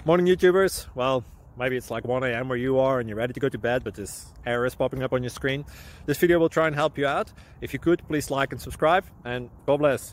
Morning YouTubers. Well, maybe it's like 1 a.m. where you are and you're ready to go to bed, but this error is popping up on your screen. This video will try and help you out. If you could, please like and subscribe, and God bless.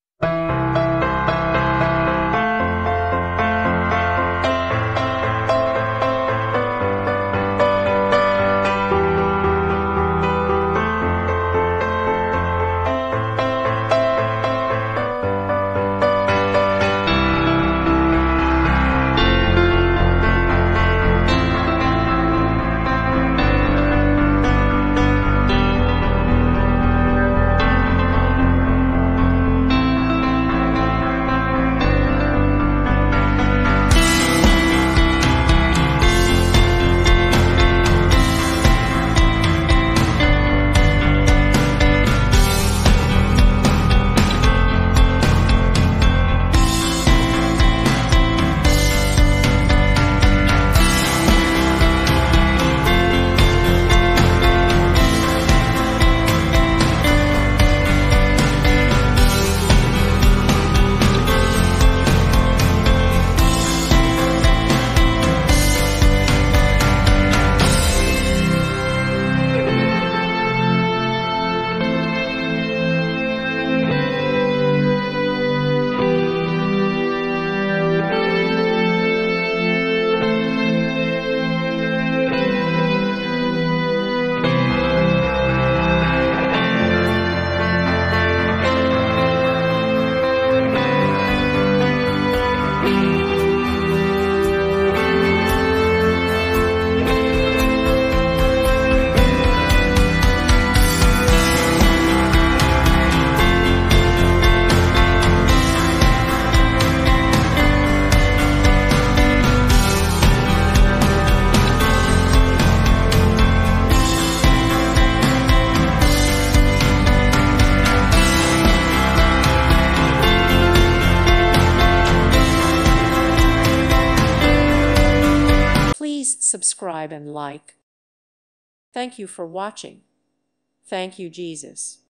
Please subscribe and like. Thank you for watching. Thank you, Jesus.